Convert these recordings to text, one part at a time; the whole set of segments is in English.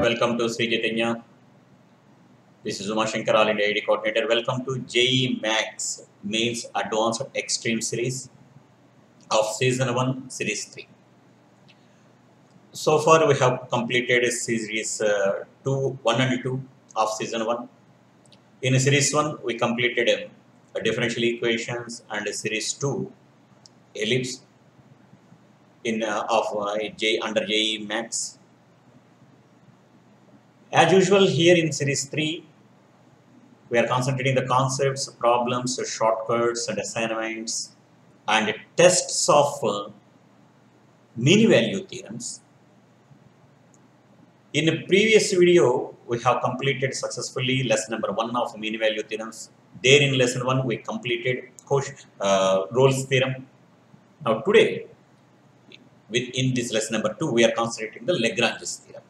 Welcome to Sri Chaitanya. This is Uma Shankar, All India ID Coordinator. Welcome to JEE Max Mains Advanced Extreme Series of Season 1, Series 3. So far, we have completed Series 1 and 2 of Season 1. In Series 1, we completed differential equations, and Series 2, ellipse under JEE Max. As usual, here in Series 3, we are concentrating the concepts, problems, shortcuts, and assignments, and tests of mean value theorems. In a previous video, we have completed successfully lesson number 1 of mean value theorems. There in lesson 1, we completed Rolle's theorem. Now today, in this lesson number 2, we are concentrating the Lagrange's theorem.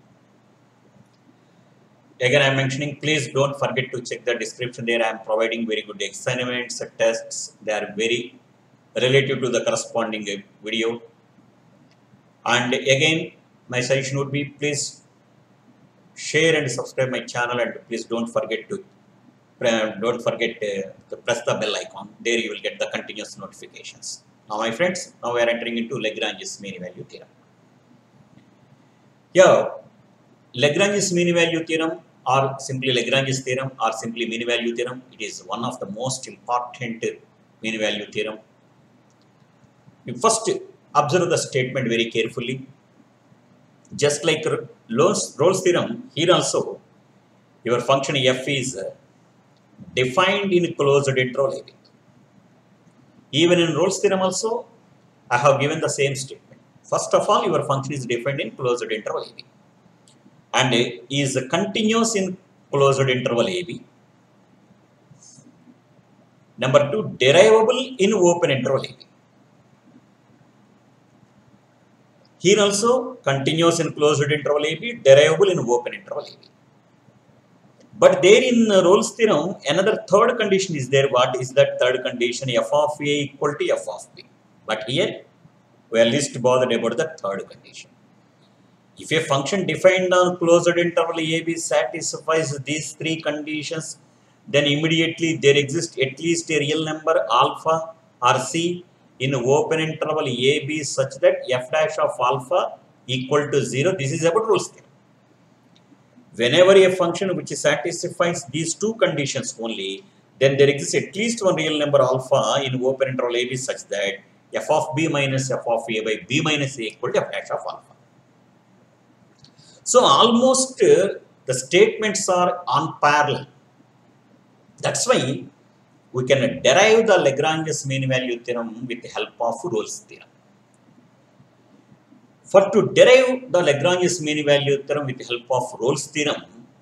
Again, I am mentioning, please don't forget to check the description there. I am providing very good assignments, tests. They are very relative to the corresponding video. And again, my suggestion would be, please share and subscribe my channel, and please don't forget to press the bell icon. There you will get the continuous notifications. Now, my friends, now we are entering into Lagrange's mean value theorem. Here, Lagrange's mean value theorem, or simply Lagrange's theorem, or simply mean value theorem, it is one of the most important mean value theorem. You first observe the statement very carefully. Just like Rolle's theorem, here also your function f is defined in closed interval AB. Even in Rolle's theorem also, I have given the same statement. First of all, your function is defined in closed interval AB and is continuous in closed interval AB. Number 2, derivable in open interval AB. Here also, continuous in closed interval AB, derivable in open interval AB. But there in Rolle's theorem, another third condition is there. What is that third condition? F of A equal to F of B. But here, we are least bothered about the third condition. If a function defined on closed interval AB satisfies these three conditions, then immediately there exists at least a real number alpha or C in open interval AB such that f dash of alpha equal to 0. This is about Rolle's theorem. Whenever a function which satisfies these two conditions only, then there exists at least one real number alpha in open interval AB such that f of B minus f of A by B minus A equal to f dash of alpha. So almost the statements are on parallel. That's why we can derive the Lagrange's mean value theorem with the help of Rolle's theorem. For to derive the Lagrange's mean value theorem with the help of Rolle's theorem,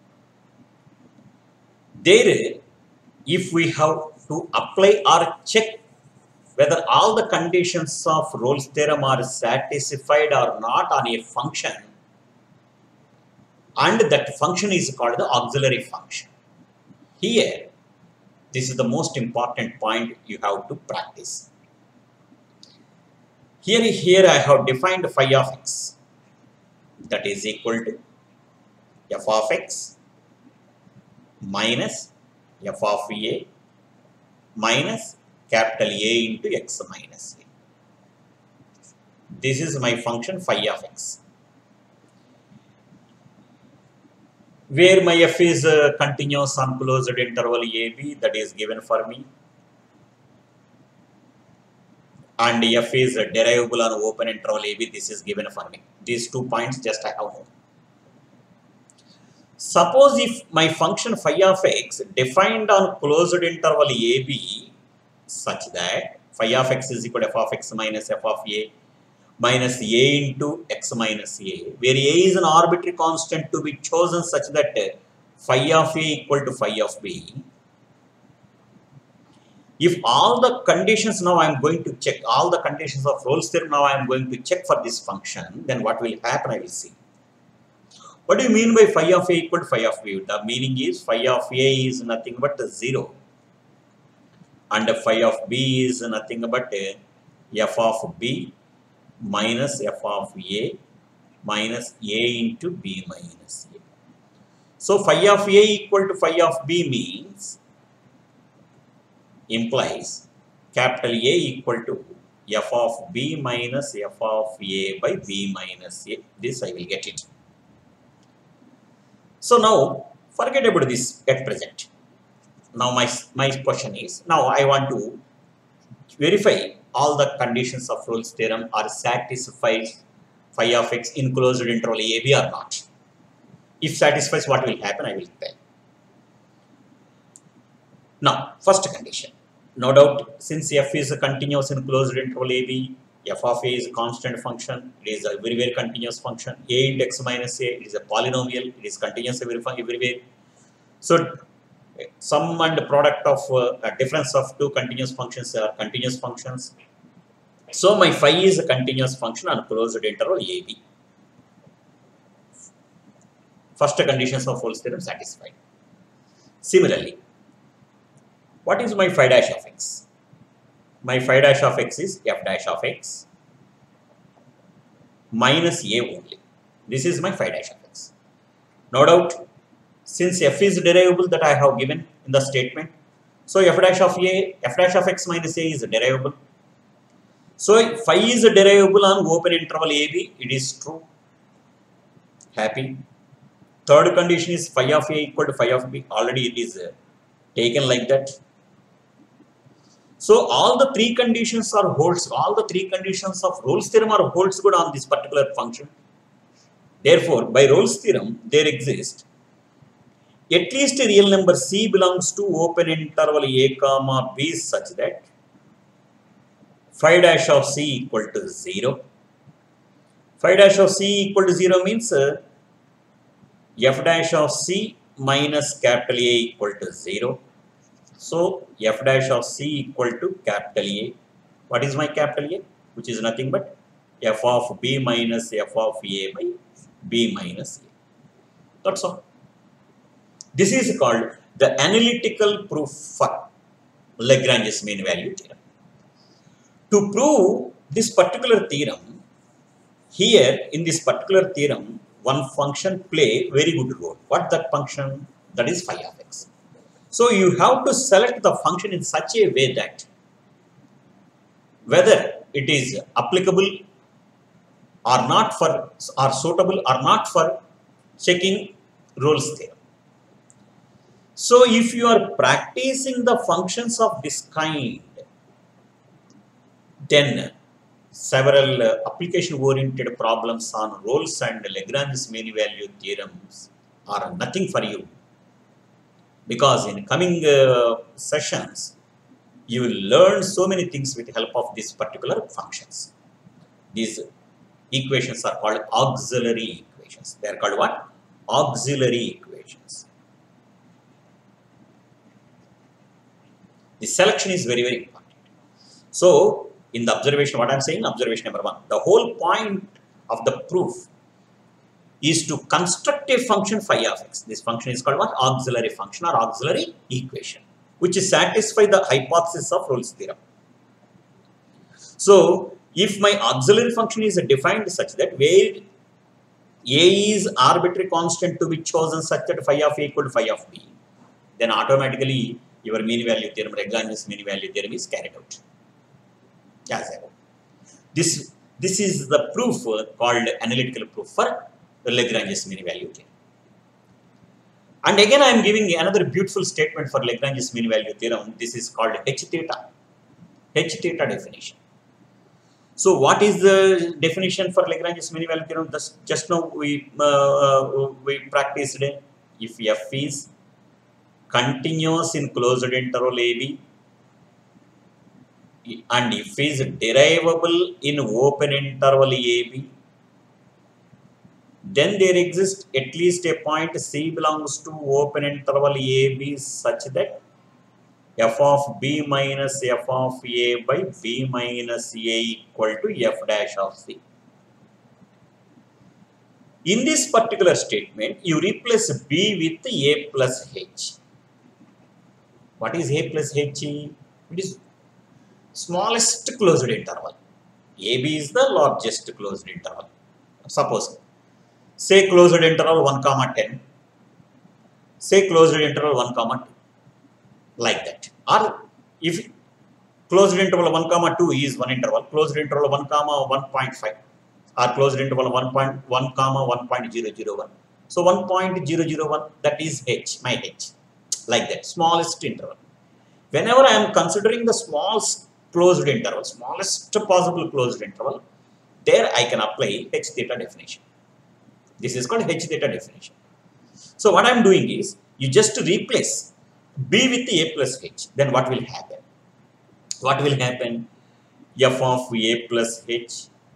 there if we have to apply or check whether all the conditions of Rolle's theorem are satisfied or not on a function, and that function is called the auxiliary function. Here, this is the most important point you have to practice. Here I have defined phi of x, that is equal to f of x minus f of A minus capital A into x minus A. This is my function phi of x, where my f is continuous on closed interval AB, that is given for me, and f is derivable on open interval AB, this is given for me. These 2 points just I have known. Suppose if my function phi of x defined on closed interval AB such that phi of x is equal to f of x minus f of A minus A into x minus A, where A is an arbitrary constant to be chosen such that phi of A equal to phi of B. If all the conditions now I am going to check, all the conditions of Rolle's theorem now I am going to check for this function, then what will happen I will see. What do you mean by phi of A equal to phi of B? The meaning is phi of A is nothing but 0 and phi of B is nothing but f of B minus f of A minus a into b minus a. So phi of a equal to phi of b means, implies capital A equal to f of b minus f of a by b minus a. This I will get it. So now forget about this at present. Now my question is, now I want to verify all the conditions of Rolle's theorem are satisfied phi of x in closed interval a b or not. If satisfies, what will happen, I will tell. Now, first condition. No doubt, since f is a continuous in closed interval a b, f of a is a constant function, it is a very, very continuous function. A into x minus a, it is a polynomial, it is continuous everywhere. So, sum and product of difference of two continuous functions are continuous functions. So, my phi is a continuous function on closed interval a b. First conditions of Rolle's theorem satisfied. Similarly, what is my phi dash of x? My phi dash of x is f dash of x minus a only. This is my phi dash of x. No doubt, since f is derivable that I have given in the statement, so f dash of x minus a is derivable. So phi is derivable on open interval a b. It is true. Happy. Third condition is phi of a equal to phi of b. Already it is taken like that. So all the three conditions are holds. All the three conditions of Rolle's theorem are holds good on this particular function. Therefore, by Rolle's theorem, there exists at least a real number c belongs to open interval a comma b such that phi dash of c equal to 0. Phi dash of c equal to 0 means f dash of c minus capital A equal to 0. So, f dash of c equal to capital A. What is my capital A? Which is nothing but f of b minus f of a by b minus a. That's all. This is called the analytical proof for Lagrange's mean value theorem. To prove this particular theorem, here in this particular theorem, one function play very good role. What that function? That is phi of x. So you have to select the function in such a way that whether it is applicable or not for, or suitable or not for checking Rolle's theorem. So if you are practicing the functions of this kind, then several application-oriented problems on Rolle's and Lagrange's mean value theorems are nothing for you. Because in coming sessions, you will learn so many things with the help of these particular functions. These equations are called auxiliary equations. They are called what? Auxiliary equations. The selection is very, very important. So, in the observation, what I am saying, observation number 1, the whole point of the proof is to construct a function phi of x. This function is called what? Auxiliary function or auxiliary equation, which is satisfy the hypothesis of Rolle's theorem. So, if my auxiliary function is defined such that where a is arbitrary constant to be chosen such that phi of a equal to phi of b, then automatically your mean value theorem, Lagrange's mean value theorem is carried out. This is the proof called analytical proof for Lagrange's mean value theorem. And again, I am giving another beautiful statement for Lagrange's mean value theorem. This is called H theta definition. So, what is the definition for Lagrange's mean value theorem? Just now we practiced if f is continuous in closed interval a b and if is derivable in open interval a b, then there exists at least a point c belongs to open interval a b such that f of b minus f of a by b minus a equal to f dash of c. In this particular statement, you replace b with a plus h. What is a plus h? It is smallest closed interval. AB is the largest closed interval. Suppose say closed interval 1 comma 10, say closed interval 1 comma 2, like that. Or if closed interval 1 comma 2 is one interval, closed interval 1 comma 1.5, or closed interval 1.1 comma 1.001. So 1.001, that is h, my h, like that, smallest interval. Whenever I am considering the smallest closed interval, smallest possible closed interval, there I can apply h theta definition. This is called h theta definition. So what I am doing is, you just replace b with a plus h. Then what will happen? What will happen? F of a plus h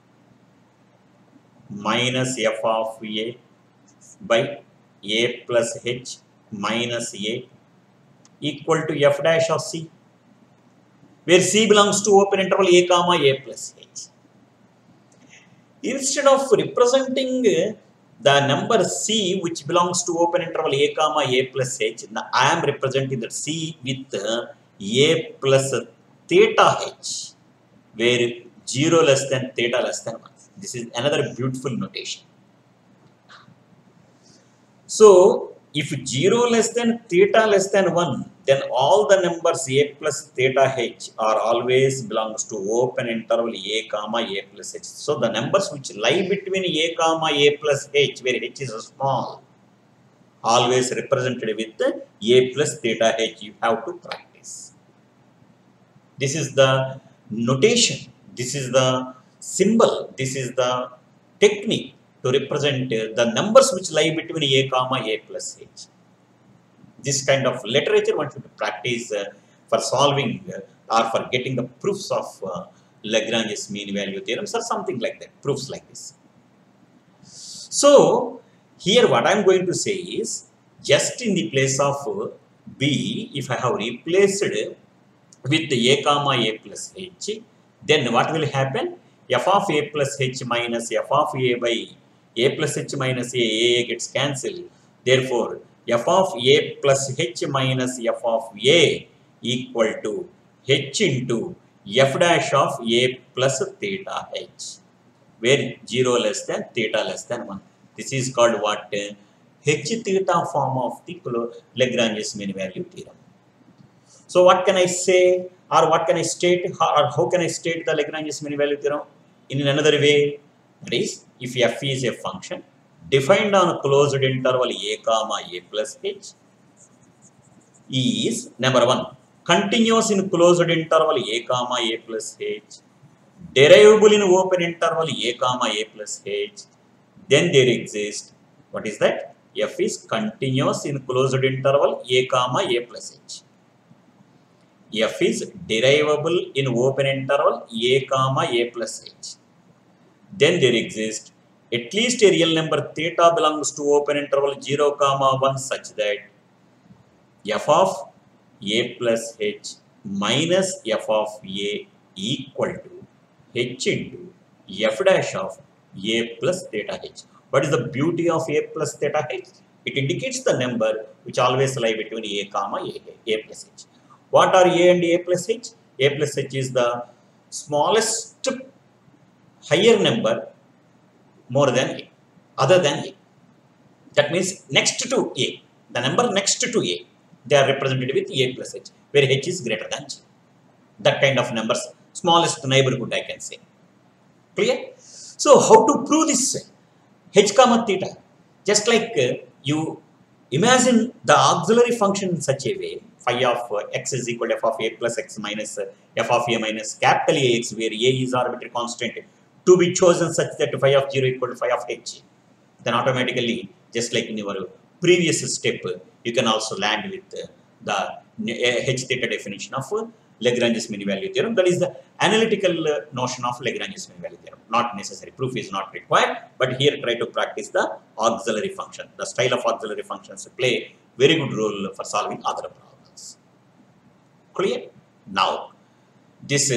minus f of a by a plus h minus a equal to f dash of c, where c belongs to open interval a comma a plus h. Instead of representing the number c which belongs to open interval a comma a plus h, I am representing that c with a plus theta h, where 0 less than theta less than 1. This is another beautiful notation. So if 0 less than theta less than 1, then all the numbers a plus theta h are always belongs to open interval a comma a plus h. So the numbers which lie between a comma a plus h, where h is small, always represented with a plus theta h. You have to practice. This is the notation, this is the symbol, this is the technique to represent the numbers which lie between a comma a plus h. This kind of literature one should practice for solving or for getting the proofs of Lagrange's mean value theorems or something like that, proofs like this. So here what I am going to say is, just in the place of b, if I have replaced with a comma a plus h, then what will happen? F of a plus h minus f of a by a plus h minus a gets cancelled. Therefore, f of a plus h minus f of a equal to h into f dash of a plus theta h, where 0 less than theta less than 1. This is called what? H theta form of the Lagrange's mean value theorem. So what can I say, or what can I state, or how can I state the Lagrange's mean value theorem in another way? That is, if f is a function defined on a closed interval a comma a plus h, is number 1, continuous in closed interval a comma a plus h, derivable in open interval a comma a plus h, then there exists, what is that? F is continuous in closed interval a comma a plus h. F is derivable in open interval a comma a plus h. Then there exists at least a real number theta belongs to open interval 0 comma 1 such that f of a plus h minus f of a equal to h into f dash of a plus theta h. What is the beauty of a plus theta h? It indicates the number which always lie between a comma a plus h. What are a and a plus h? A plus h is the smallest higher number more than a, other than a. That means next to a, the number next to a, they are represented with a plus h, where h is greater than g. That kind of numbers, smallest neighborhood I can say. Clear? So how to prove this h comma theta? Just like you imagine the auxiliary function in such a way, phi of x is equal to f of a plus x minus f of a minus capital Ax, where a is arbitrary constant, to be chosen such that phi of 0 equal to phi of h. Then automatically, just like in your previous step, you can also land with the h theta definition of Lagrange's mean value theorem. That is the analytical notion of Lagrange's mean value theorem. Not necessary, proof is not required, but here try to practice the auxiliary function. The style of auxiliary functions play very good role for solving other problems. Clear? Now, this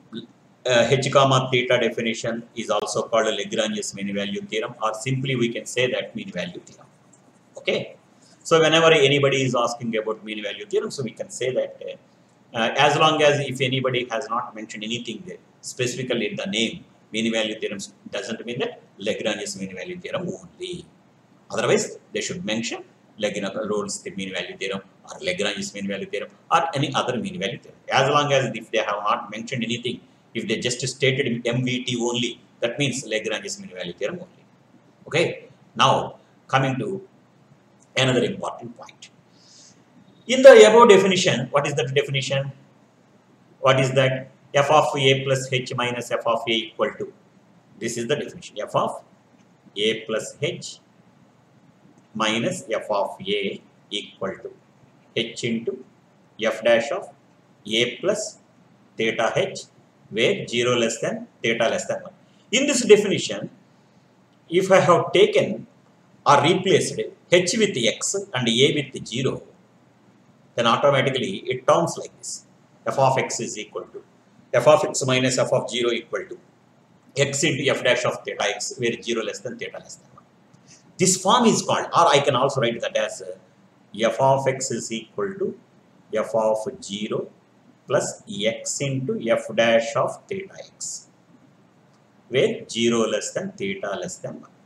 h comma theta definition is also called Lagrange's mean value theorem, or simply we can say that mean value theorem. Okay? So whenever anybody is asking about mean value theorem, so we can say that as long as if anybody has not mentioned anything specifically the name mean value theorem doesn't mean that Lagrange's mean value theorem only. Otherwise, they should mention Rolle's mean value theorem or Lagrange's mean value theorem or any other mean value theorem. As long as if they have not mentioned anything, if they just stated MVT only, that means Lagrange's mean value theorem only. Okay. Now, coming to another important point. In the above definition, what is that definition? What is that? F of A plus H minus F of A equal to. This is the definition. F of A plus H minus F of A equal to H into F dash of A plus theta H, where 0 less than theta less than 1. In this definition, if I have taken or replaced H with X and A with 0, then automatically it turns like this. F of X is equal to F of X minus F of 0 equal to X into F dash of theta X, where 0 less than theta less than 1. This form is called, or I can also write that as F of X is equal to F of 0 plus X into F dash of theta X, where 0 less than theta less than 1.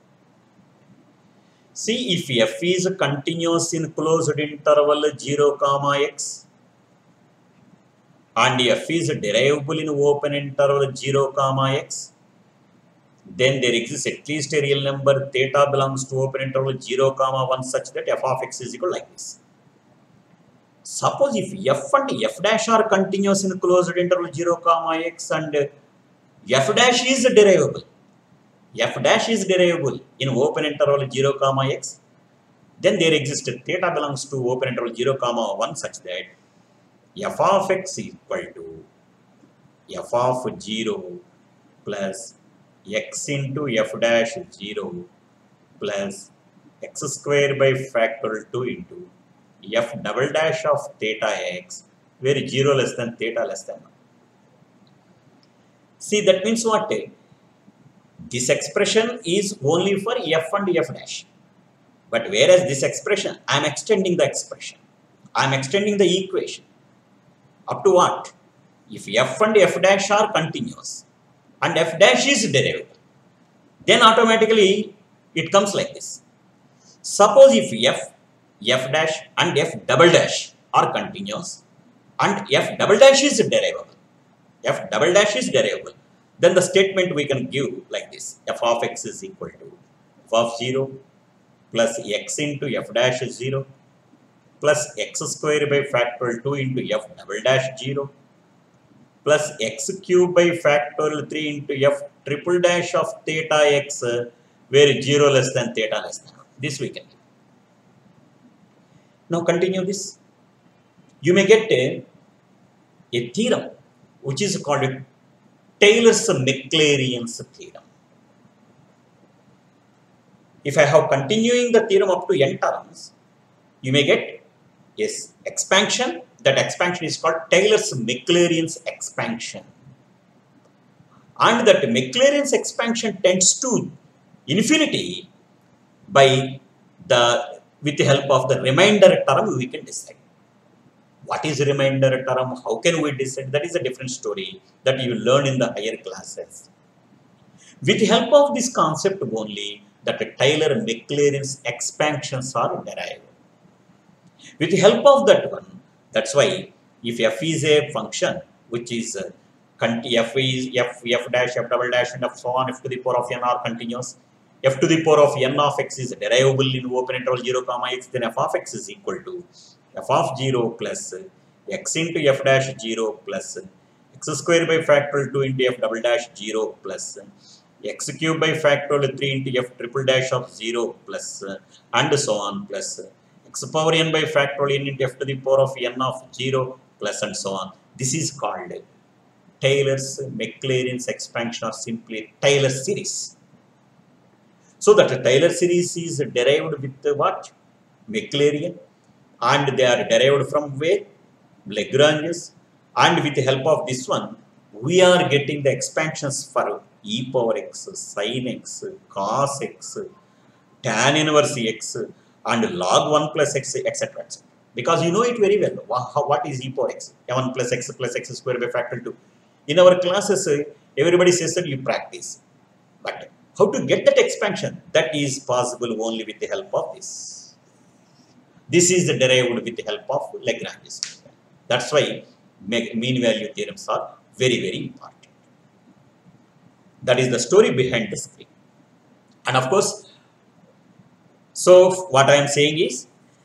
See, if F is continuous in closed interval 0, x and F is derivable in open interval 0, x, then there exists at least a real number theta belongs to open interval 0, 1 such that F of X is equal like this. Suppose if F and F dash are continuous in closed interval 0, x and F dash is derivable. F dash is derivable in open interval 0, x, then there exists theta belongs to open interval 0, 1 such that F of X equal to F of 0 plus X into F dash 0 plus X square by factorial 2 into F double dash of theta X, where 0 less than theta less than 1. See, that means what? This expression is only for F and F dash. But whereas this expression, I am extending the expression. I am extending the equation. Up to what? If F and F dash are continuous and F dash is derivable, then automatically it comes like this. Suppose if F dash and F double dash are continuous and F double dash is derivable, then the statement we can give like this. F of X is equal to F of 0 plus X into F dash 0 plus X square by factorial 2 into F double dash 0 plus X cube by factorial 3 into F triple dash of theta X, where 0 less than theta less than 1. This we can do. Now continue this. You may get a theorem which is called Taylor's-Maclaurin's theorem. If I have continuing the theorem up to n terms, you may get yes expansion. That expansion is called Taylor's-Maclaurin's expansion. And that Maclaurin's expansion tends to infinity with the help of the remainder term we can decide. What is remainder term? How can we decide? That is a different story that you learn in the higher classes. With the help of this concept only, that Taylor-Maclaurin's expansions are derived. With the help of that one, that's why if F is a function which is F dash, F double dash and so on, F to the power of n are continuous, F to the power of n of x is derivable in open interval 0, x, then F of x is equal to F of 0 plus X into F dash 0 plus X square by factorial 2 into F double dash 0 plus X cube by factorial 3 into F triple dash of 0 plus and so on plus X power n by factorial n into F to the power of n of 0 plus and so on. This is called Taylor's-Maclaurin's expansion, or simply Taylor series. So that Taylor series is derived with what? Maclaurin, and they are derived from where? Lagrange's, and with the help of this one, we are getting the expansions for e power x, sin x, cos x, tan inverse x, and log 1 plus x, etc. Because you know it very well. What is e power x? 1 plus x square by factorial 2. In our classes, everybody says that you practice. But How to get that expansion? That is possible only with the help of this. This is derived with the help of Lagrange's mean value. That's why mean value theorems are very, very important. That is the story behind the screen. And of course, so what I am saying is,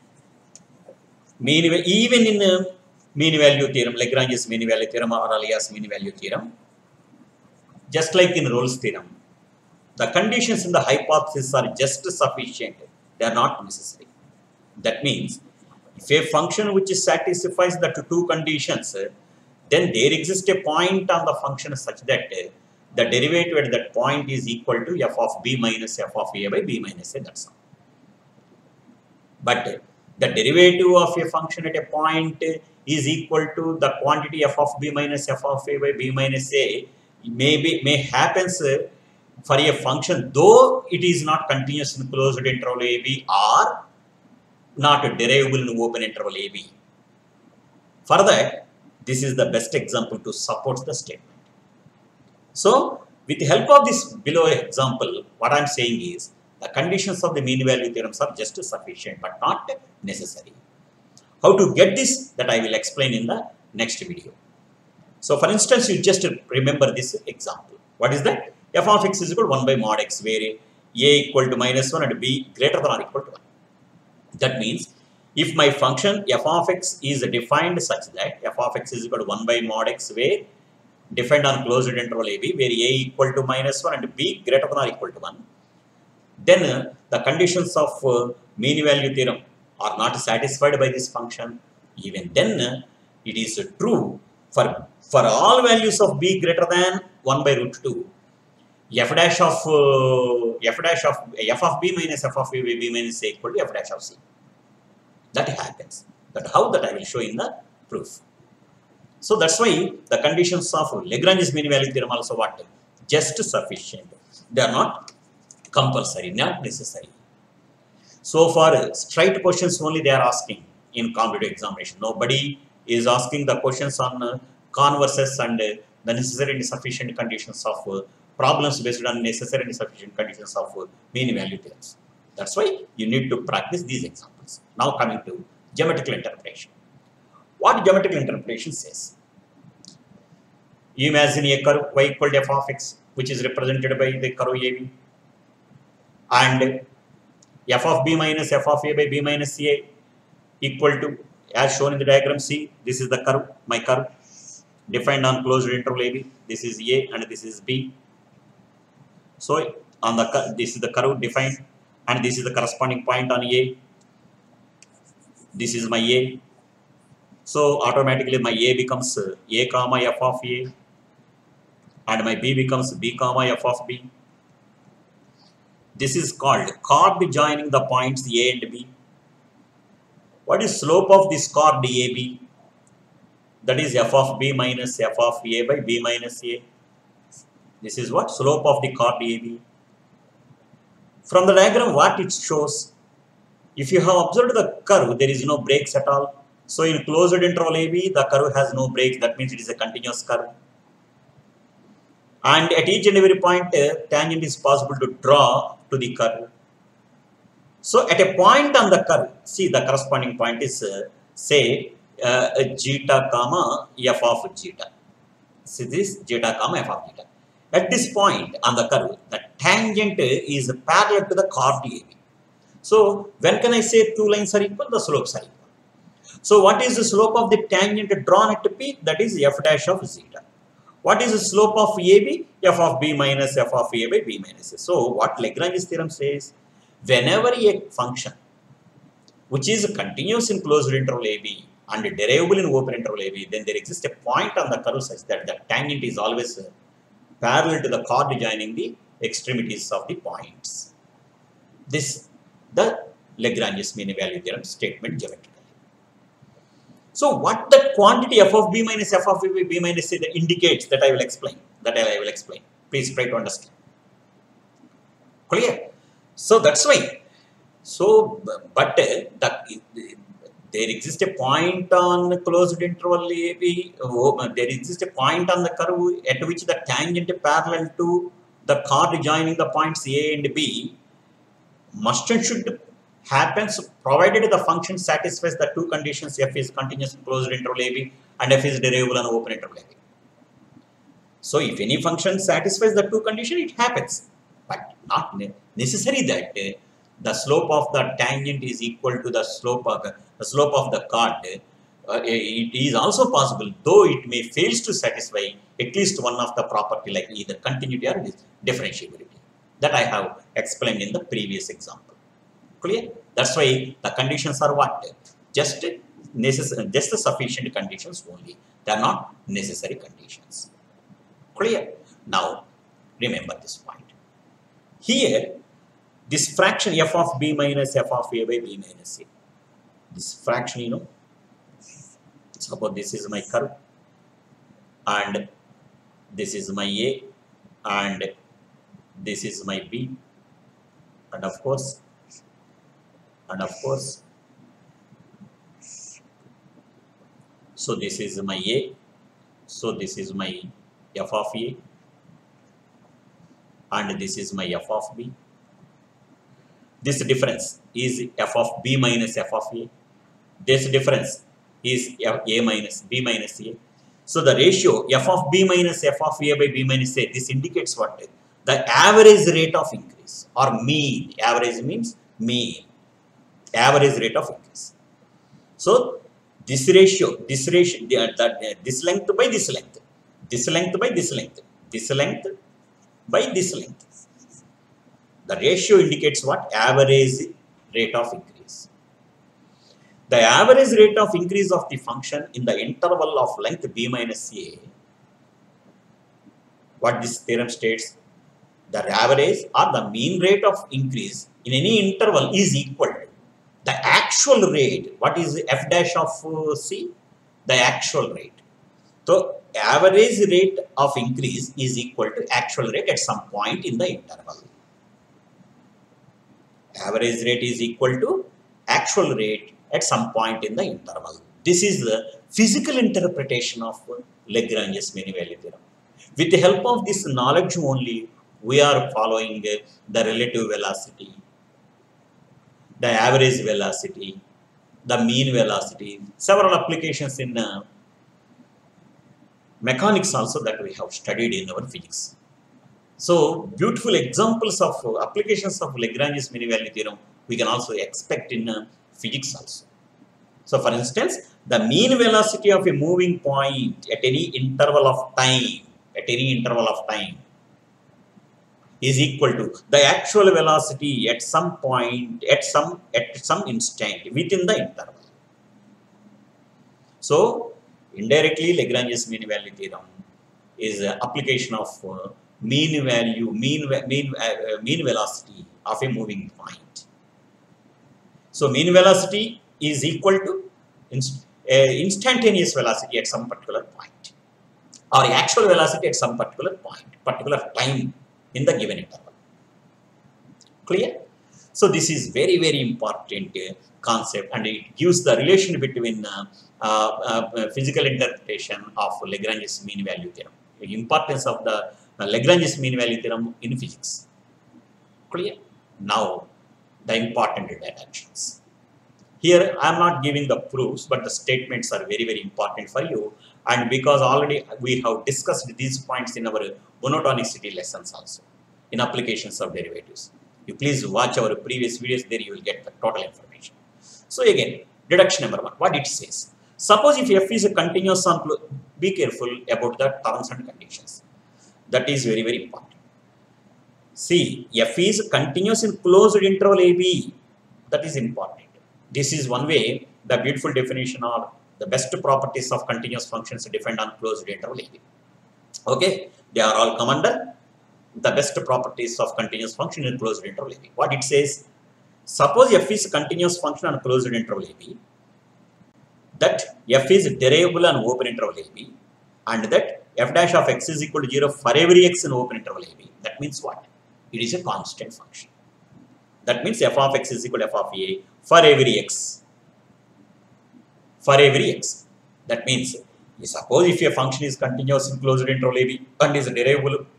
even in mean value theorem, Lagrange's mean value theorem or alias mean value theorem, just like in Rolle's theorem, the conditions in the hypothesis are just sufficient. They are not necessary. That means, if a function which satisfies the two conditions, then there exists a point on the function such that the derivative at that point is equal to f of b minus f of a by b minus a, that's all. But the derivative of a function at a point is equal to the quantity f of b minus f of a by b minus a may happens for a function though it is not continuous in closed interval a b or not derivable in open interval a b. For that, this is the best example to support the statement. So, with the help of this below example, what I am saying is, the conditions of the mean value theorems are just sufficient but not necessary. How to get this, that I will explain in the next video. So, for instance, you just remember this example. What is that? F of x is equal to 1 by mod x, where a equal to minus 1 and b greater than or equal to 1. That means, if my function f of x is defined such that f of x is equal to 1 by mod x, where defined on closed interval a b, where a equal to minus 1 and b greater than or equal to 1, then the conditions of mean value theorem are not satisfied by this function. Even then, it is true for all values of b greater than 1 by root 2, f of b minus f of a by b minus a equal to f dash of c. That happens. That how that I will show in the proof. So that's why the conditions of Lagrange's mean value theorem also what? Just sufficient. They are not compulsory, not necessary. So far, straight questions only they are asking in competitive examination. Nobody is asking the questions on converses and the necessary and sufficient conditions of problems based on necessary and sufficient conditions of mean value theorems. That's why you need to practice these examples. Now coming to geometrical interpretation. What geometrical interpretation says? You imagine a curve y equal to f of x, which is represented by the curve AB, and f of b minus f of a by b minus a equal to, as shown in the diagram, C, this is the curve, my curve, defined on closed interval AB. This is A and this is B. So, on the this is the curve defined, and this is the corresponding point on A. This is my A. So, automatically my A becomes A comma f of A, and my B becomes B comma f of B. This is called chord joining the points A and B. What is slope of this chord AB? That is f of B minus f of A by B minus A. This is what? Slope of the chord AB. From the diagram, what it shows? If you have observed the curve, there is no breaks at all. So, in closed interval AB, the curve has no breaks. That means it is a continuous curve. And at each and every point, tangent is possible to draw to the curve. So, at a point on the curve, see the corresponding point is, say, zeta comma f of zeta. See this, zeta comma f of zeta. At this point on the curve, the tangent is parallel to the chord AB. So, when can I say two lines are equal? The slopes are equal. So, what is the slope of the tangent drawn at P? That is f dash of zeta. What is the slope of AB? F of B minus f of A by B minus A. So, what Lagrange's theorem says? Whenever a function which is continuous in closed interval AB and derivable in open interval AB, then there exists a point on the curve such that the tangent is always parallel to the chord joining the extremities of the points. This the Lagrange's mean value theorem statement geometrically. So, what that quantity f of b minus f of a by b minus a indicates, that I will explain. Please try to understand. Clear? So, that's why. So, but there exists a point on closed interval AB, there exists a point on the curve at which the tangent parallel to the chord joining the points A and B must and should happens provided the function satisfies the two conditions: f is continuous in closed interval AB and f is derivable on open interval AB. So if any function satisfies the two conditions, it happens, but not necessary that the slope of the tangent is equal to the slope of the chord. It is also possible, though it may fails to satisfy at least one of the property, like either continuity or differentiability, that I have explained in the previous example. Clear? That's why the conditions are what? Just the sufficient conditions only. They are not necessary conditions. Clear? Now, remember this point. Here, this fraction f of b minus f of a by b minus a. This fraction, suppose this is my curve and this is my a and this is my b, and of course, so this is my a, so this is my f of a and this is my f of b. This difference is f of b minus f of a. This difference is a minus b minus a. So the ratio f of b minus f of a by b minus a, this indicates what? The average rate of increase, or mean. Average means mean. Average rate of increase. So this ratio, this length by this length, this length by this length, this length by this length. The ratio indicates what? Average rate of increase. The average rate of increase of the function in the interval of length b minus a, what this theorem states, the average or the mean rate of increase in any interval is equal to the actual rate. What is f dash of c? The actual rate. So average rate of increase is equal to actual rate at some point in the interval. Average rate is equal to actual rate at some point in the interval. This is the physical interpretation of Lagrange's mean value theorem. With the help of this knowledge only, we are following the relative velocity, the average velocity, the mean velocity, several applications in mechanics also that we have studied in our physics. So beautiful examples of applications of Lagrange's mean value theorem we can also expect in physics also. So for instance, the mean velocity of a moving point at any interval of time, is equal to the actual velocity at some point, at some instant within the interval. So indirectly, Lagrange's mean value theorem is an application of mean velocity of a moving point. So mean velocity is equal to instantaneous velocity at some particular point, or actual velocity at some particular point, particular time in the given interval. Clear? So this is very, very important concept, and it gives the relation between physical interpretation of Lagrange's mean value theorem, the importance of the Lagrange's mean value theorem in physics. Clear? Now, the important directions. Here, I am not giving the proofs, but the statements are very, very important for you. And because already we have discussed these points in our monotonicity lessons also, in applications of derivatives. You please watch our previous videos, there you will get the total information. So again, deduction number 1, what it says. Suppose if f is a continuous on, be careful about the terms and conditions. That is very, very important. See, f is continuous in closed interval AB. That is important. This is one way, the beautiful definition or the best properties of continuous functions depend on closed interval AB. Okay, they are all come under the best properties of continuous function in closed interval AB. What it says, suppose f is a continuous function on closed interval AB, that f is derivable on open interval AB, and that f dash of x is equal to 0 for every x in open interval AB. That means what? It is a constant function. That means f of x is equal to f of a for every x. For every x. That means, suppose if a function is continuous in closed interval AB and is derivable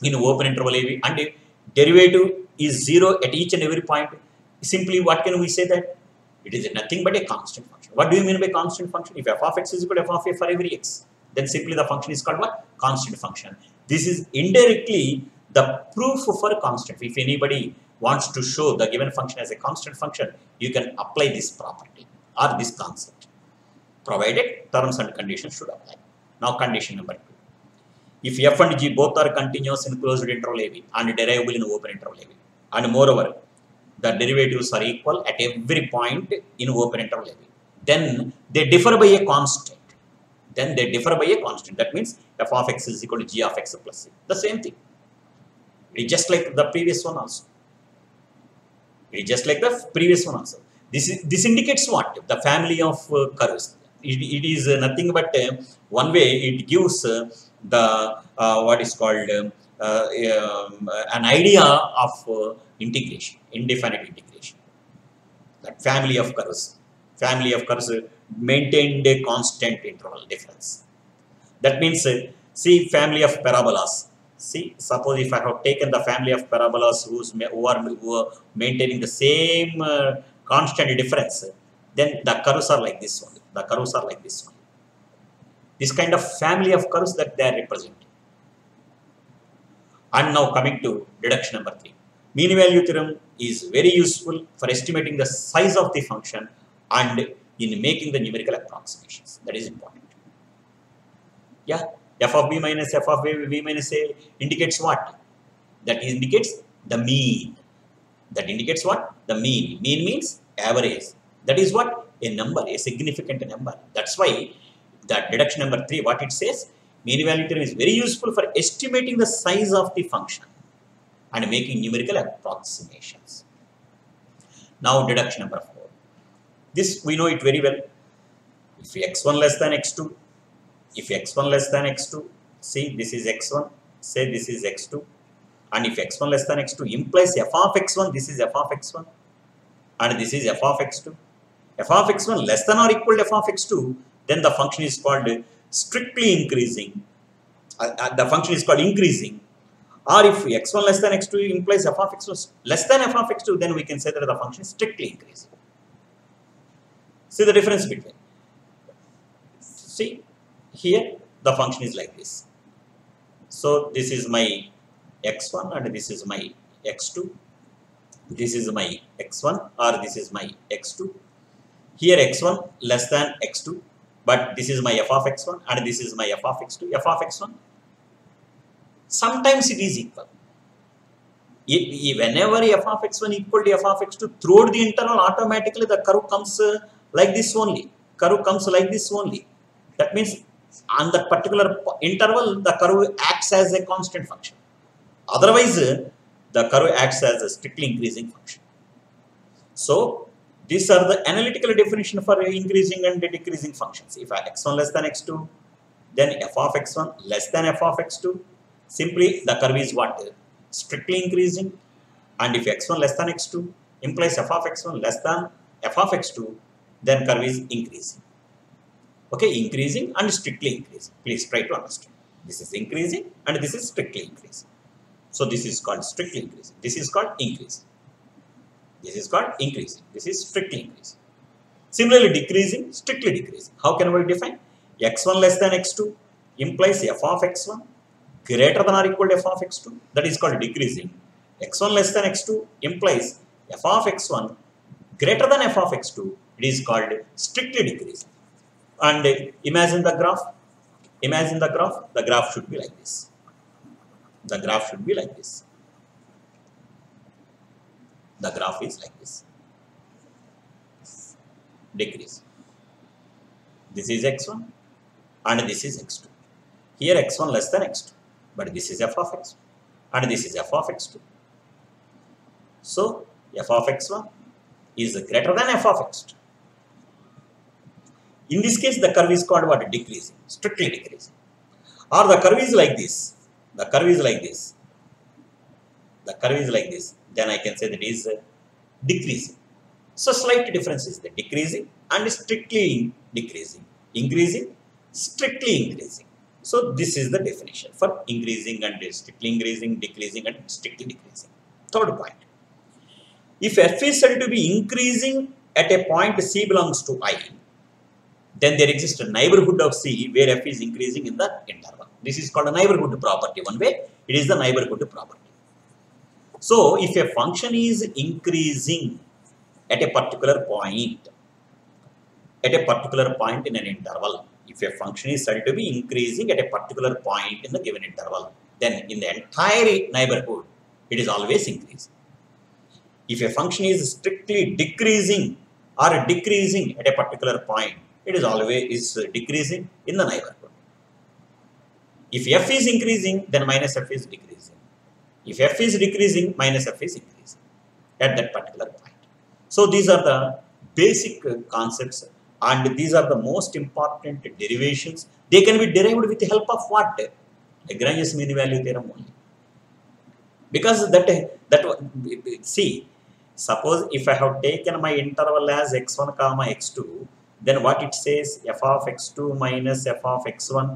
in open interval AB, and derivative is 0 at each and every point, simply what can we say that? It is nothing but a constant function. What do you mean by constant function? If f of x is equal to f of a for every x, then simply the function is called what? Constant function. This is indirectly the proof for constant. If anybody wants to show the given function as a constant function, you can apply this property or this concept, provided terms and conditions should apply. Now condition number 2. If f and g both are continuous in closed interval AB and derivable in open interval AB, and moreover the derivatives are equal at every point in open interval AB, then they differ by a constant. That means f of x is equal to g of x plus c. The same thing. It is just like the previous one also. This indicates what? The family of curves. It is nothing but one way it gives the what is called an idea of integration, indefinite integration. That family of curves maintained a constant interval difference. That means see family of parabolas. See, suppose if I have taken the family of parabolas who are maintaining the same constant difference, then the curves are like this one. This kind of family of curves that they are representing. And now coming to deduction number 3. Mean value theorem is very useful for estimating the size of the function and in making the numerical approximations. That is important. Yeah, f of b minus f of b minus a indicates what? That indicates the mean. Mean means average. That is what? A number, a significant number. That's why that deduction number 3, what it says, mean value theorem is very useful for estimating the size of the function and making numerical approximations. Now deduction number 4. This we know it very well. If x1 less than x2, see this is x1, say this is x2, and if x1 less than x2 implies f of x1, this is f of x1, and this is f of x2. F of x1 less than or equal to f of x2, then the function is called strictly increasing. The function is called increasing. Or if x1 less than x2 implies f of x2 less than f of x2, then we can say that the function is strictly increasing. See the difference between. See, here the function is like this. So this is my x1 and this is my x2. This is my x1 or this is my x2. Here x1 less than x2, but this is my f of x1 and this is my f of x2. F of x1, sometimes it is equal. Whenever f of x1 equal to f of x2, throughout the interval automatically the curve comes like this only. That means on that particular interval the curve acts as a constant function. Otherwise the curve acts as a strictly increasing function. So these are the analytical definition for increasing and decreasing functions. If x1 less than x2, then f of x1 less than f of x2, simply the curve is what? Strictly increasing. And if x1 less than x2 implies f of x1 less than f of x2, then curve is increasing. Okay, increasing and strictly increasing. Please try to understand. This is increasing and this is strictly increasing. So this is called strictly increasing. This is called increasing. This is called increasing. This is strictly increasing. Similarly, decreasing, strictly decreasing. How can we define? x1 less than x2 implies f of x1 greater than or equal to f of x2. That is called decreasing. x1 less than x2 implies f of x1 greater than f of x2. It is called strictly decreasing. And imagine the graph. The graph should be like this. The graph is like this. Decrease. This is x1 and this is x2. Here x1 less than x2, but this is f of x1 and this is f of x2. So f of x1 is greater than f of x2. In this case, the curve is called what? Decreasing, strictly decreasing. Or the curve is like this. Then I can say that is decreasing. So slight difference is the decreasing and strictly decreasing. Increasing, strictly increasing. So this is the definition for increasing and strictly increasing, decreasing and strictly decreasing. Third point. If f is said to be increasing at a point C belongs to I, then there exists a neighborhood of C where f is increasing in the interval. This is called a neighborhood property. One way, it is the neighborhood property. So if a function is increasing at a particular point in an interval, if a function is said to be increasing at a particular point in the given interval, then in the entire neighborhood, it is always increasing. If a function is strictly decreasing or decreasing at a particular point, it is always decreasing in the neighborhood. If f is increasing, then minus f is decreasing. If f is decreasing, minus f is increasing at that particular point. So these are the basic concepts, and these are the most important derivations. They can be derived with the help of what? Lagrange's mean value theorem only. Because see, suppose if I have taken my interval as x1 comma x2, then what it says, f of x2 minus f of x1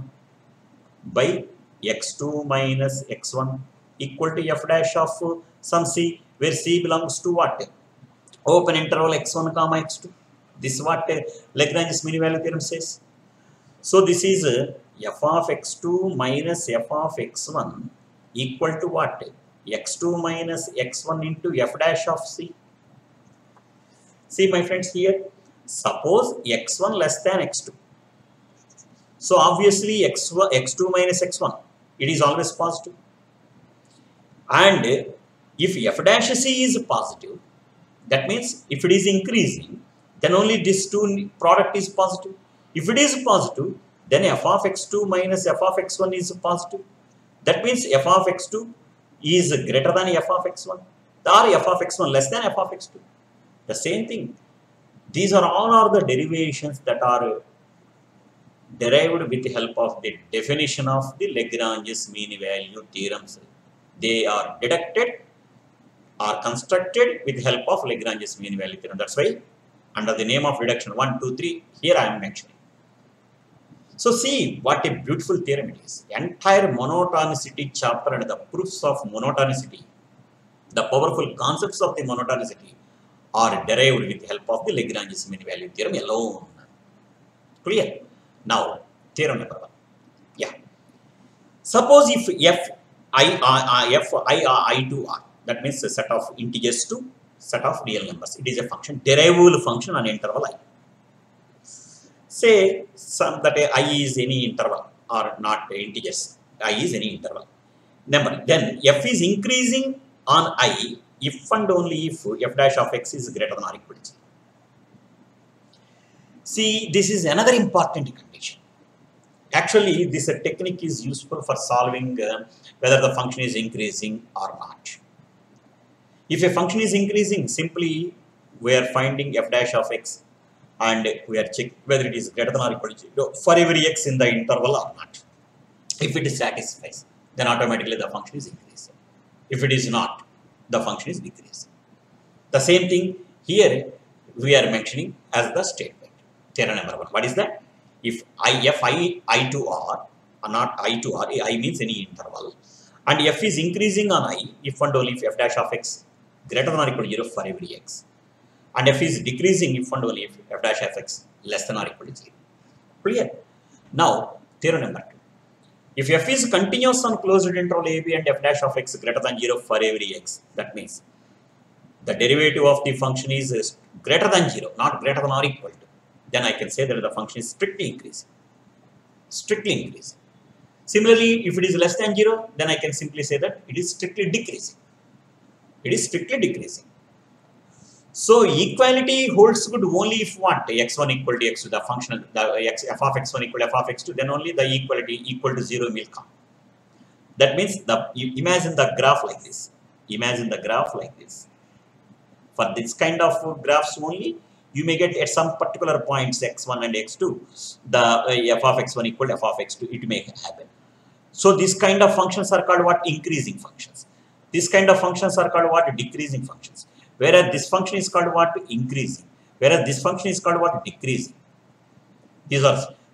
by x2 minus x1 equal to f dash of some C, where C belongs to what? Open interval x1 comma x2. This is what Lagrange's mean value theorem says. So this is f of x2 minus f of x1 equal to what? x2 minus x1 into f dash of C. See my friends here, suppose x1 less than x2. So obviously x2 minus x1, it is always positive. And if f dash C is positive, that means if it is increasing, then only this two product is positive. If it is positive, then f of x2 minus f of x1 is positive. That means f of x2 is greater than f of x1, or f of x1 less than f of x2. The same thing. These are all the derivations that are derived with the help of the definition of the Lagrange's mean value theorems. They are deducted or constructed with the help of Lagrange's mean value theorem. That's why under the name of reduction 1, 2, 3, here I am mentioning. So see what a beautiful theorem it is. Entire monotonicity chapter and the proofs of monotonicity, the powerful concepts of the monotonicity are derived with the help of the Lagrange's mean value theorem alone. Clear? Now, theorem number 1. Yeah. Suppose if I2 R, that means a set of integers to set of real numbers. It is a function, derivable function on interval I. Say that I is any interval or not integers. I is any interval. Number. Then f is increasing on I if and only if f dash of x is greater than or equal to 0. See, this is another important condition. Actually, this technique is useful for solving whether the function is increasing or not. If a function is increasing, simply we are finding f dash of x and we are checking whether it is greater than or equal to 0 for every x in the interval or not. If it satisfies, then automatically the function is increasing. If it is not, the function is decreasing. The same thing here we are mentioning as the statement. Theorem number 1. What is that? If I2 R, or not I2 R, I means any interval, and f is increasing on I if and only if f dash of x greater than or equal to 0 for every x, and f is decreasing if and only if f dash of x less than or equal to 0. Clear? Now, theorem number 2. If f is continuous on closed interval ab and f dash of x greater than 0 for every x, that means the derivative of the function is greater than 0, not greater than or equal to, then I can say that the function is strictly increasing. Strictly increasing. Similarly, if it is less than 0, then I can simply say that it is strictly decreasing. It is strictly decreasing. So equality holds good only if what? x1 equal to x2, the function, f of x1 equal to f of x2, then only the equality equal to 0 will come. That means you imagine the graph like this. Imagine the graph like this. For this kind of graphs only, you may get at some particular points x1 and x2, the f of x1 equal to f of x2, it may happen. So this kind of functions are called what? Increasing functions. This kind of functions are called what? Decreasing functions. Whereas this function is called what? Increasing. Whereas this function is called what? Decreasing. These are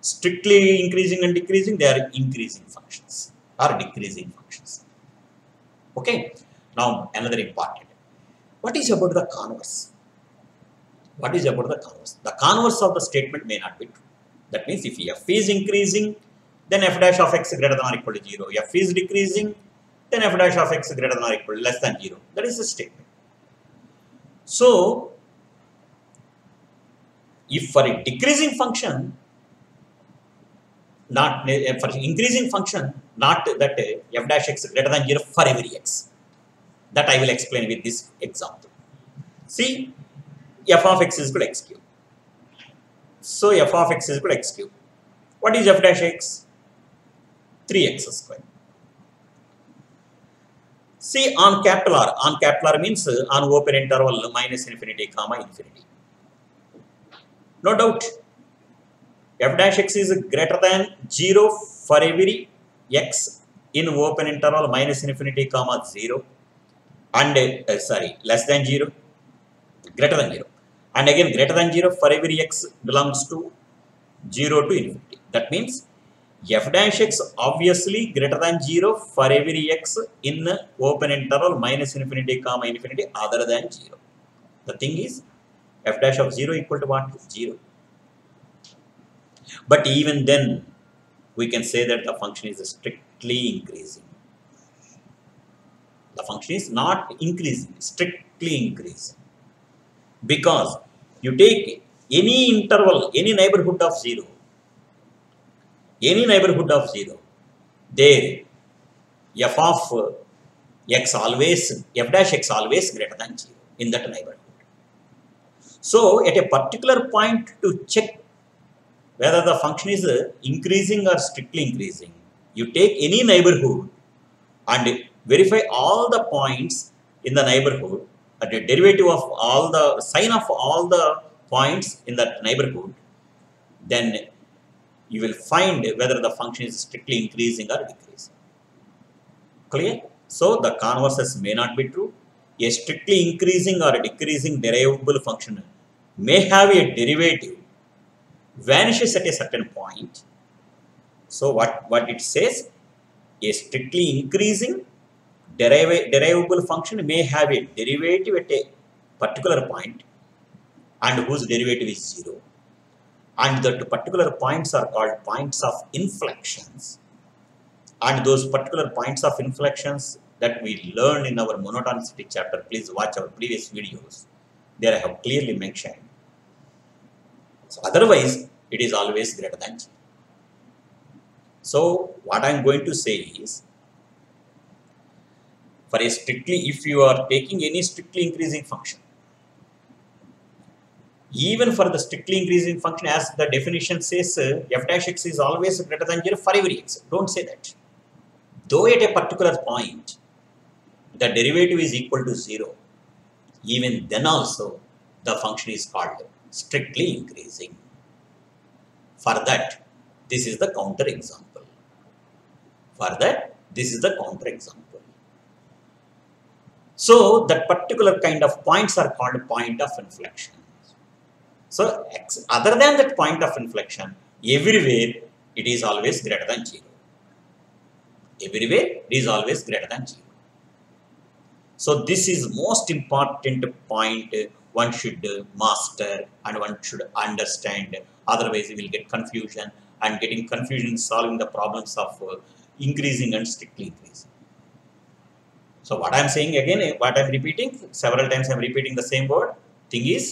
strictly increasing and decreasing, they are increasing functions or decreasing functions. Okay. Now another important. What is about the converse? What is about the converse? The converse of the statement may not be true. That means if f is increasing, then f dash of x greater than or equal to 0. F is decreasing, then f dash of x greater than or equal to less than 0. That is the statement. So, if for a decreasing function, not for increasing function, not that f dash x greater than 0 for every x. That I will explain with this example. See, f of x is equal to x cube. So, f of x is equal to x cube. What is f dash x? 3x square. See, on capital R means on open interval minus infinity comma infinity. No doubt, f dash x is greater than 0 for every x in open interval minus infinity comma 0 and less than 0, greater than 0, and again greater than 0 for every x belongs to 0 to infinity. That means f dash x obviously greater than 0 for every x in open interval minus infinity comma infinity other than 0. The thing is, f dash of 0 equal to what? 0. But even then, we can say that the function is strictly increasing. The function is not increasing, strictly increasing. Because you take any interval, any neighborhood of 0, there f of x always, f dash x always greater than 0 in that neighborhood. So, at a particular point to check whether the function is increasing or strictly increasing, you take any neighborhood and verify all the points in the neighborhood at the derivative of all the sign of all the points in that neighborhood, then you will find whether the function is strictly increasing or decreasing. Clear? So, the converses may not be true. A strictly increasing or decreasing derivable function may have a derivative vanishes at a certain point. So, what it says, a strictly increasing derivable function may have a derivative at a particular point and whose derivative is 0. And that particular points are called points of inflections. And those particular points of inflections that we learned in our monotonicity chapter, please watch our previous videos. There I have clearly mentioned. So otherwise, it is always greater than 0. So what I am going to say is, for a strictly, if you are taking any strictly increasing function, even for the strictly increasing function, as the definition says, f dash x is always greater than 0 for every x. Don't say that. Though at a particular point, the derivative is equal to 0, even then also the function is called strictly increasing. For that, this is the counter example. So, that particular kind of points are called point of inflection. So, other than that point of inflection, everywhere it is always greater than 0. Everywhere it is always greater than 0. So, this is most important point one should master and one should understand. Otherwise, you will get confusion, and getting confusion solving the problems of increasing and strictly increasing. So, what I am saying again, what I am repeating, several times I am repeating the same word. Thing is,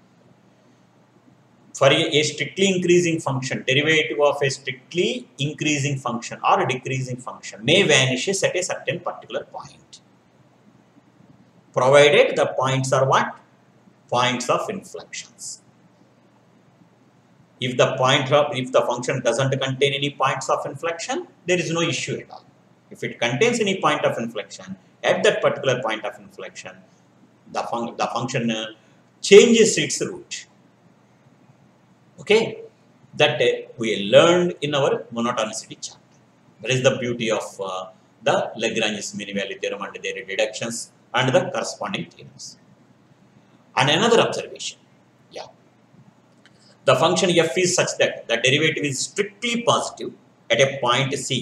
for a strictly increasing function, derivative of a strictly increasing function or a decreasing function may vanishes at a certain particular point, provided the points are what? Points of inflections. If the function doesn't contain any points of inflection, there is no issue at all. If it contains any point of inflection, at that particular point of inflection, the function changes its route. Okay, that we learned in our monotonicity chapter. That is the beauty of the Lagrange's mean value theorem and their deductions and the corresponding theorems. And another observation, the function f is such that the derivative is strictly positive at a point C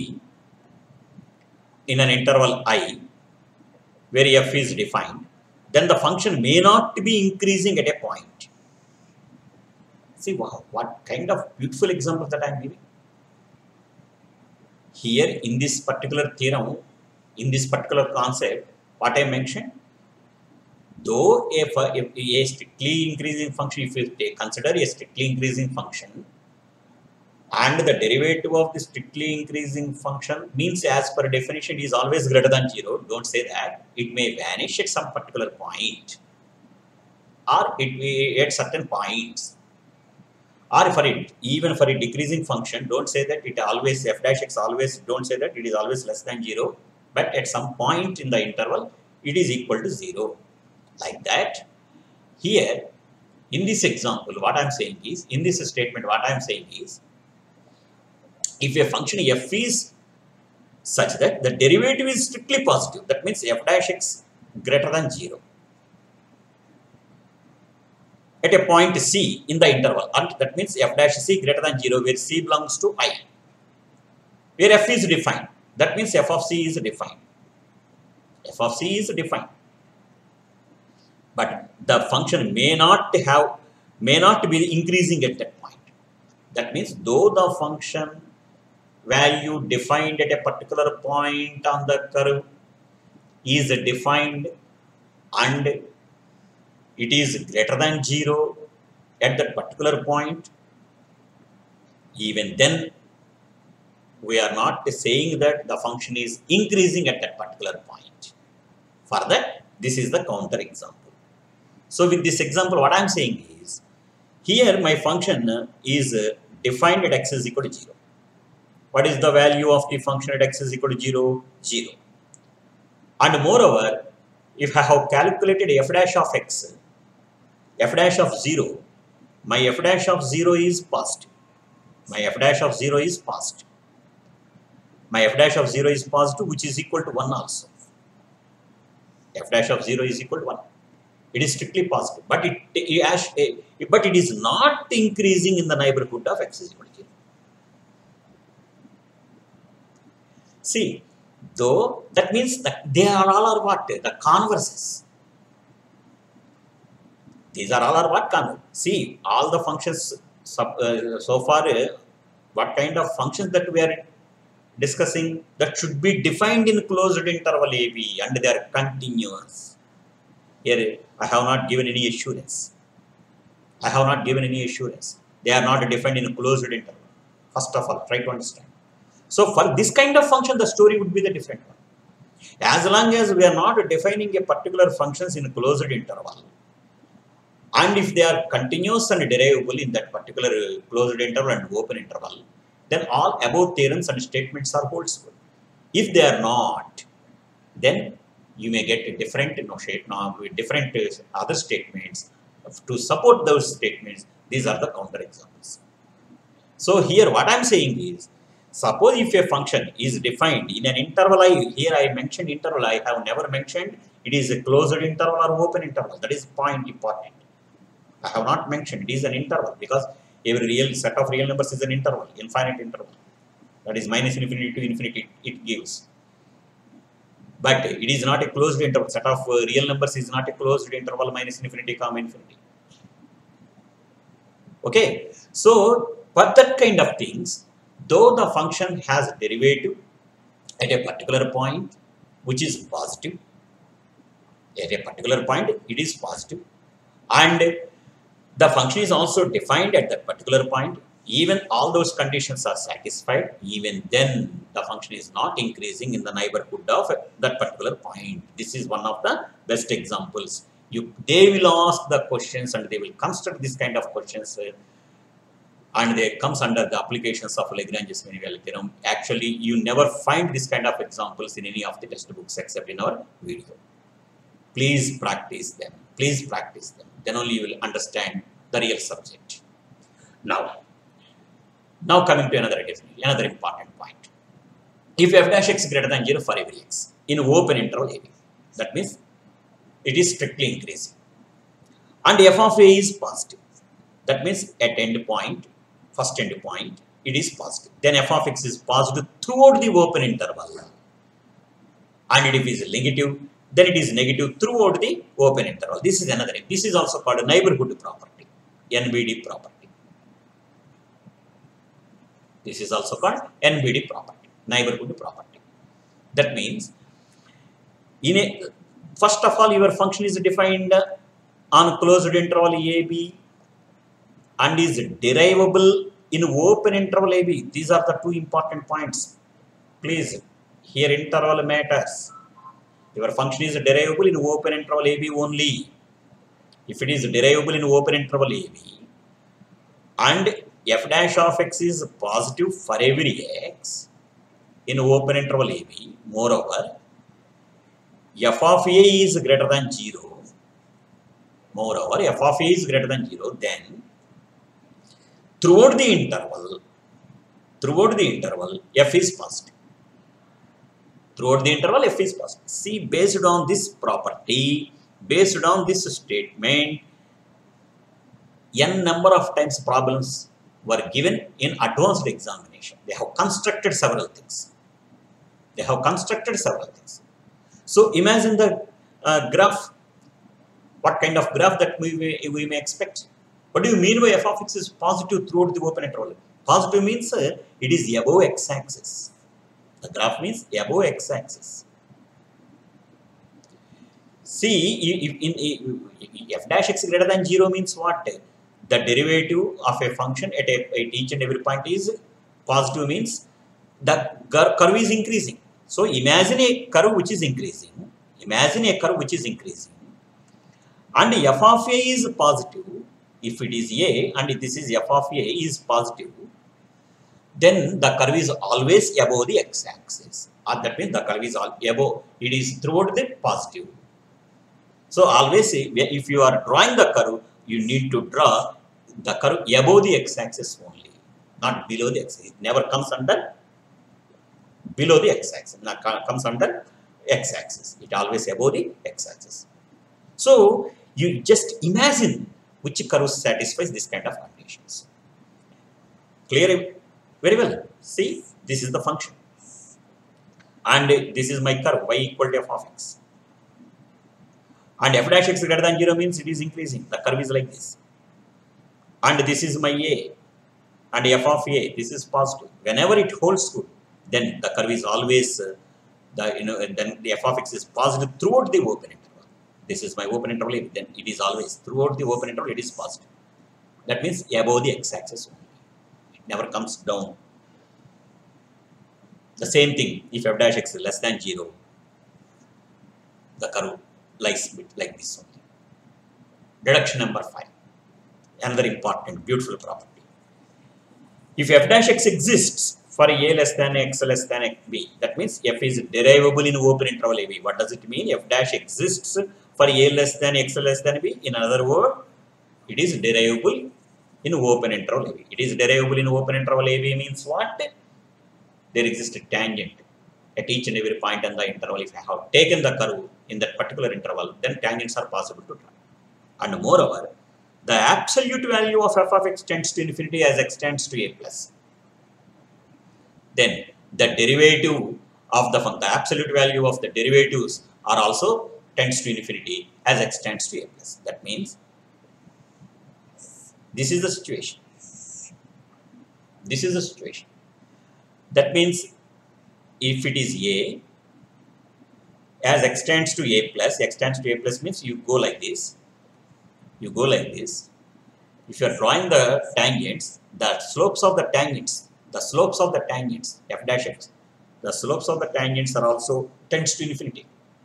in an interval I where f is defined, then the function may not be increasing at a point. See, wow, what kind of beautiful example that I am giving. Here in this particular theorem, in this particular concept, what I mentioned, though if a strictly increasing function, if you consider a strictly increasing function, and the derivative of the strictly increasing function means as per definition is always greater than 0, don't say that. It may vanish at some particular point, or it may at certain points. Or for it, even for a decreasing function, don't say that it always f dash x always, don't say that it is always less than 0, but at some point in the interval, it is equal to 0. Like that, here, in this example, what I am saying is, in this statement, what I am saying is, if a function f is such that the derivative is strictly positive, that means f dash x greater than 0. At a point C in the interval, and that means f dash c greater than 0 where c belongs to I, where f is defined, that means f of c is defined. F of c is defined. But the function may not be increasing at that point. That means though the function value defined at a particular point on the curve is defined and it is greater than 0 at that particular point, even then we are not saying that the function is increasing at that particular point. For that, this is the counter example. So with this example, what I am saying is, here my function is defined at x is equal to 0. What is the value of the function at x is equal to 0? 0. And moreover, if I have calculated f dash of x, f dash of 0, my f dash of 0 is positive. My f dash of 0 is positive. My f dash of 0 is positive, which is equal to 1 also. F dash of 0 is equal to 1. It is strictly positive, but it is not increasing in the neighborhood of x is equal to 0. See, though that means that they are all are what? The converses. These are all are what? Converse. See, all the functions so far, what kind of functions that we are discussing that should be defined in closed interval AB and they are continuous. Here, I have not given any assurance. I have not given any assurance. They are not defined in a closed interval. First of all, try to understand. So for this kind of function, the story would be the different one. As long as we are not defining a particular functions in a closed interval, and if they are continuous and derivable in that particular closed interval and open interval, then all above theorems and statements are holds good. If they are not, then you may get a different different other statements to support those statements. These are the counter examples. So here what I am saying is, suppose if a function is defined in an interval I, here I mentioned interval, I have never mentioned it is a closed interval or open interval. That is point important. I have not mentioned it is an interval because every real set of real numbers is an interval, infinite interval. That is minus infinity to infinity it gives. But it is not a closed interval. Set of real numbers is not a closed interval minus infinity comma infinity. Okay. So for that kind of things, though the function has a derivative at a particular point which is positive, at a particular point it is positive, and the function is also defined at that particular point, even all those conditions are satisfied, even then the function is not increasing in the neighborhood of that particular point. This is one of the best examples. They will ask the questions and they will construct this kind of questions and they comes under the applications of Lagrange's mean value theorem. Actually, you never find this kind of examples in any of the textbooks except in our video. Please practice them. Please practice them. Then only you will understand the real subject. Now coming to another important point. If f dash x greater than 0 for every x in open interval AB, that means it is strictly increasing, and f of a is positive. That means at end point, first end point, it is positive. Then f of x is positive throughout the open interval. And if it is negative, then it is negative throughout the open interval. This is another. This is also called a neighborhood property, NBD property. This is also called NBD property, neighborhood property. That means, first of all, your function is defined on closed interval AB and is derivable in open interval AB. These are the two important points. Please, here interval matters. Your function is derivable in open interval AB only. If it is derivable in open interval AB and f dash of x is positive for every x in open interval AB, moreover, f of a is greater than 0. Moreover, f of a is greater than 0, then throughout the interval, f is positive. Throughout the interval, f is positive. See, based on this property, based on this statement, n number of times problems were given in advanced examination. They have constructed several things. So imagine the graph. What kind of graph that we may expect? What do you mean by f of x is positive throughout the open interval? Positive means it is above x-axis. The graph means above x-axis. See, if f dash x greater than 0 means what? The derivative of a function at each and every point is positive, means the curve is increasing. So imagine a curve which is increasing. And f of a is positive. If it is a and this is f of a is positive, then the curve is always above the x-axis. That means the curve is above. It is throughout the positive. So always, if you are drawing the curve, you need to draw the curve above the x-axis only, not below the x-axis. It never comes under below the x-axis. Not comes under x-axis. It always above the x-axis. So you just imagine which curve satisfies this kind of conditions. Clear? Very well. See, this is the function. And this is my curve, y equal to f of x. And f dash x greater than 0 means it is increasing. The curve is like this. And this is my a. And f of a, this is positive. Whenever it holds good, then the curve is always, then the f of x is positive throughout the open interval. This is my open interval, then it is always throughout the open interval, it is positive. That means above the x-axis only. It never comes down. The same thing, if f dash x is less than 0, the curve lies like this only. Deduction number 5. Another important, beautiful property. If f dash x exists for a less than x less than b, that means f is derivable in open interval AB. What does it mean? F dash exists for a less than x less than b. In another word, it is derivable in open interval AB. It is derivable in open interval AB means what? There exists a tangent at each and every point in the interval. If I have taken the curve in that particular interval, then tangents are possible to draw. And moreover, the absolute value of f of x tends to infinity as x tends to a plus. Then the derivative of the absolute value of the derivatives are also tends to infinity as x tends to a plus. That means this is the situation. That means if it is a, as x tends to a plus means you go like this. If you are drawing the tangents, the slopes of the tangents, f dash x, the slopes of the tangents are also tends to infinity.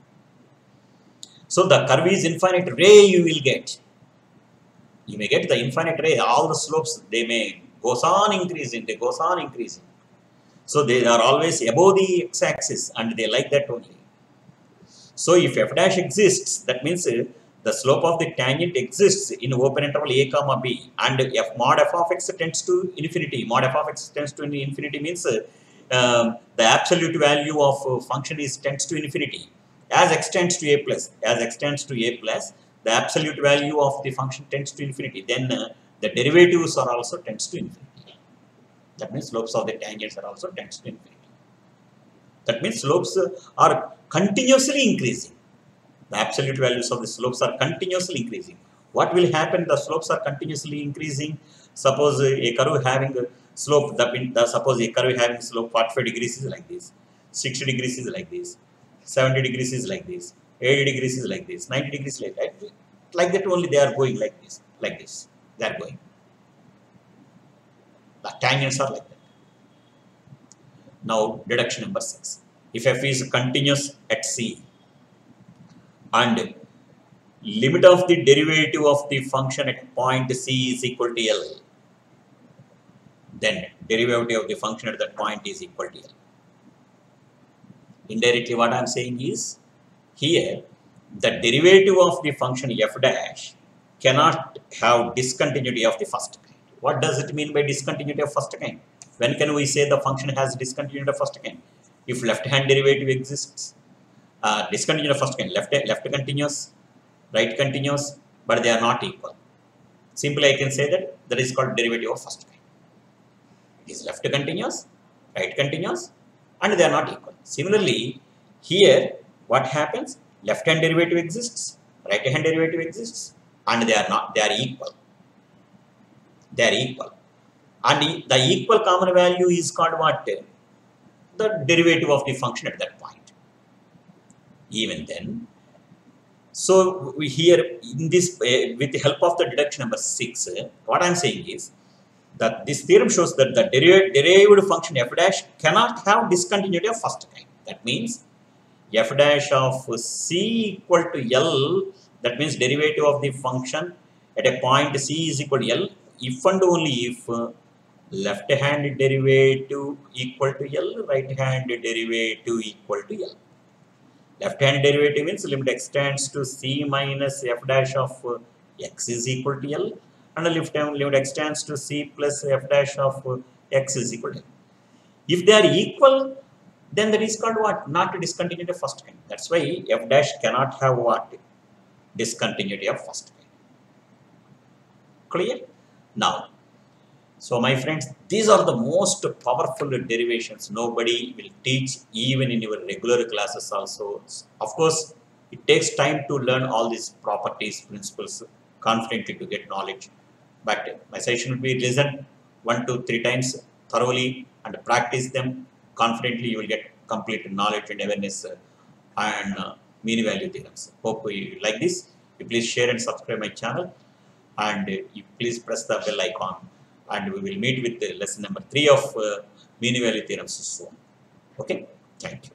So the curve is infinite ray you will get. You may get the infinite ray, all the slopes, they may goes on increasing. So they are always above the x-axis and they like that only. So if f dash exists, that means the slope of the tangent exists in open interval a comma b, and f mod f of x tends to infinity. Mod f of x tends to infinity means the absolute value of function is tends to infinity. As x tends to a plus, the absolute value of the function tends to infinity. Then the derivatives are also tends to infinity. That means slopes of the tangents are also tends to infinity. That means slopes are continuously increasing. The absolute values of the slopes are continuously increasing. What will happen? The slopes are continuously increasing. Suppose a curve having a slope, suppose a curve having slope 45 degrees is like this, 60 degrees is like this, 70 degrees is like this, 80 degrees is like this, 90 degrees like that. Like that only they are going like this, like this. They are going. The tangents are like that. Now, deduction number 6. If f is continuous at C and limit of the derivative of the function at point C is equal to L, then derivative of the function at that point is equal to L. Indirectly, what I am saying is, here, the derivative of the function f dash cannot have discontinuity of the first kind. What does it mean by discontinuity of first kind? When can we say the function has discontinuity of first kind? If left-hand derivative exists, discontinuity of first kind, left continuous, right continuous, but they are not equal. Simply, I can say that is called derivative of first kind. It is left continuous, right continuous, and they are not equal. Similarly, here, what happens? Left-hand derivative exists, right-hand derivative exists, and they are not. They are equal. They are equal. And the equal common value is called what? The derivative of the function at that point. Even then, so we here in this, with the help of the deduction number 6, what I am saying is that this theorem shows that the derived function f dash cannot have discontinuity of first kind. That means f dash of C equal to L, that means derivative of the function at a point C is equal to L, if and only if left hand derivative equal to L, right hand derivative equal to L. Left hand derivative means limit x tends to C minus f dash of x is equal to L, and the limit x tends to C plus f dash of x is equal to L. If they are equal, then that is called what? Not discontinuity of first kind. That's why f dash cannot have what? Discontinuity of first kind. Clear? Now, so my friends, these are the most powerful derivations. Nobody will teach even in your regular classes also. Of course, it takes time to learn all these properties, principles confidently to get knowledge. But my suggestion would be listen 1 to 3 times thoroughly and practice them. Confidently, you will get complete knowledge and awareness and mean value theorems. Hope you like this. You please share and subscribe my channel, and you please press the bell icon. And we will meet with lesson number 3 of mean value theorems soon. Okay, thank you.